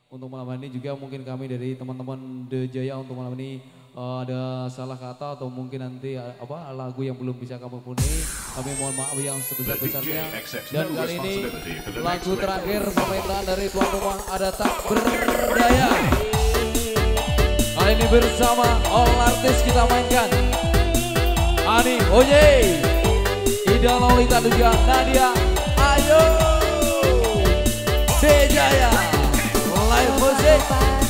untuk malam ini juga mungkin kami dari teman-teman The Jaya untuk malam ini ada salah kata atau mungkin nanti lagu yang belum bisa kami penuhi, kami mohon maaf yang sebesar-besarnya. Dan kali ini lagu terakhir permintaan dari tuan rumah ada Tak Berdaya. Kali ini bersama all artis kita mainkan Ani Oye, Ida Lolita dan juga Nadia. Ayo The Jaya live music.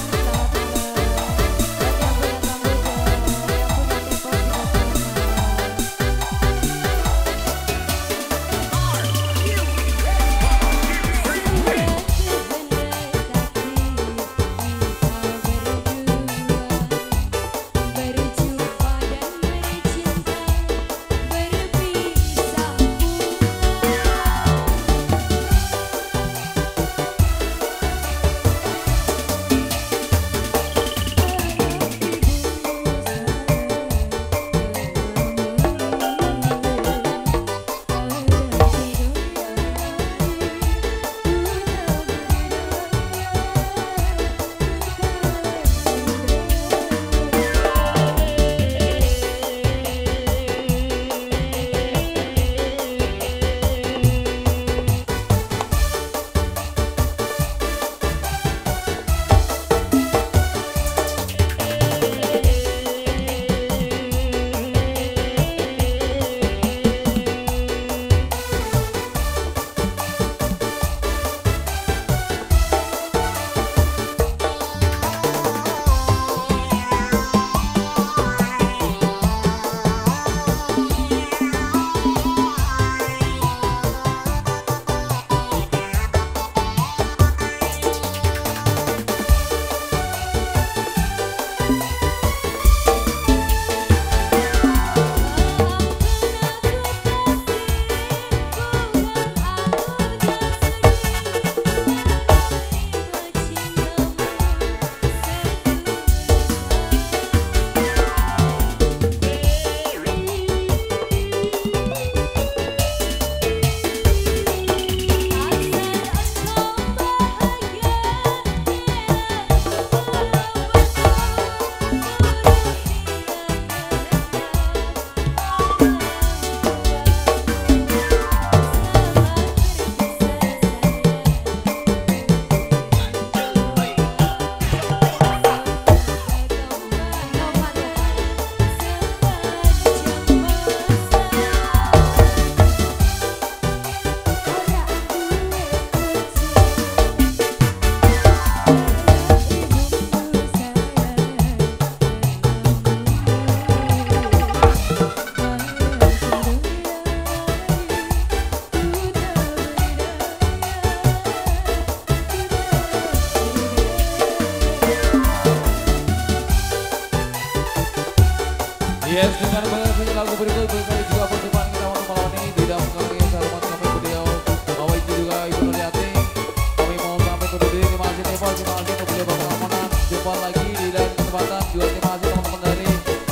Yes, dengan menyanyi lagu berikut kali juga pertemuan kita untuk malam ini tidak mengurangi hormat kami beliau bahwa itu juga Ibu Nuriati. Kami mohon sampai ke diri. Terima kasih Nepal, terima kasih untuk beliau pengamanan. Jumpa lagi di lain kesempatan. Juga terima kasih teman-teman dari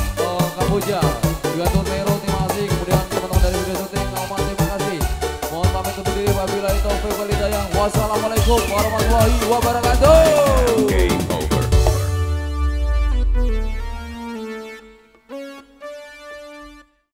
Kamboja, juga Tun Mero, terima kasih. Kemudian teman-teman dari video syuting, terima kasih. Mohon pamit untuk diri. Wabillahi taufiq wal hidayah. Wassalamualaikum warahmatullahi wabarakatuh.